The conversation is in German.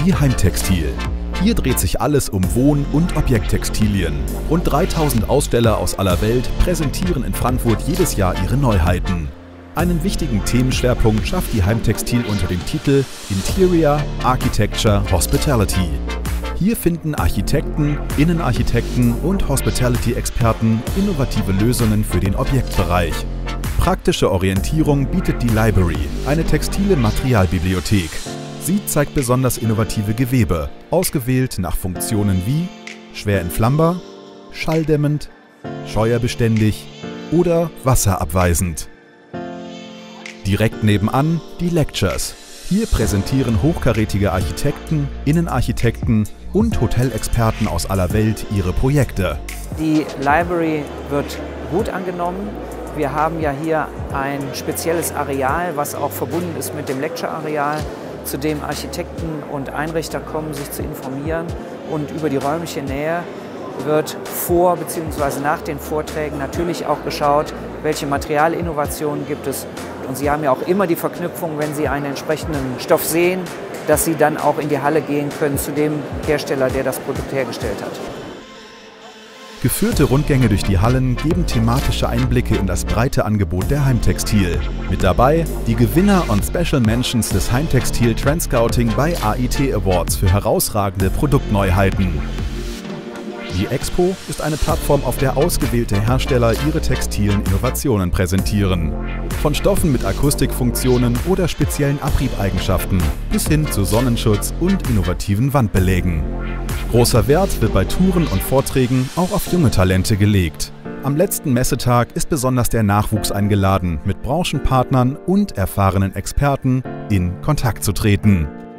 Die Heimtextil. Hier dreht sich alles um Wohn- und Objekttextilien. Rund 3000 Aussteller aus aller Welt präsentieren in Frankfurt jedes Jahr ihre Neuheiten. Einen wichtigen Themenschwerpunkt schafft die Heimtextil unter dem Titel Interior, Architecture, Hospitality. Hier finden Architekten, Innenarchitekten und Hospitality-Experten innovative Lösungen für den Objektbereich. Praktische Orientierung bietet die Library, eine textile Materialbibliothek. Sie zeigt besonders innovative Gewebe, ausgewählt nach Funktionen wie schwer entflammbar, schalldämmend, scheuerbeständig oder wasserabweisend. Direkt nebenan die Lectures. Hier präsentieren hochkarätige Architekten, Innenarchitekten und Hotelexperten aus aller Welt ihre Projekte. Die Library wird gut angenommen. Wir haben ja hier ein spezielles Areal, was auch verbunden ist mit dem Lecture-Areal, zu dem Architekten und Einrichter kommen, sich zu informieren. Und über die räumliche Nähe wird vor bzw. nach den Vorträgen natürlich auch geschaut, welche Materialinnovationen gibt es. Und Sie haben ja auch immer die Verknüpfung, wenn Sie einen entsprechenden Stoff sehen, dass Sie dann auch in die Halle gehen können zu dem Hersteller, der das Produkt hergestellt hat. Geführte Rundgänge durch die Hallen geben thematische Einblicke in das breite Angebot der Heimtextil. Mit dabei die Gewinner und Special Mentions des Heimtextil Trend Scouting bei AIT Awards für herausragende Produktneuheiten. Die Expo ist eine Plattform, auf der ausgewählte Hersteller ihre textilen Innovationen präsentieren. Von Stoffen mit Akustikfunktionen oder speziellen Abriebeigenschaften bis hin zu Sonnenschutz und innovativen Wandbelägen. Großer Wert wird bei Touren und Vorträgen auch auf junge Talente gelegt. Am letzten Messetag ist besonders der Nachwuchs eingeladen, mit Branchenpartnern und erfahrenen Experten in Kontakt zu treten.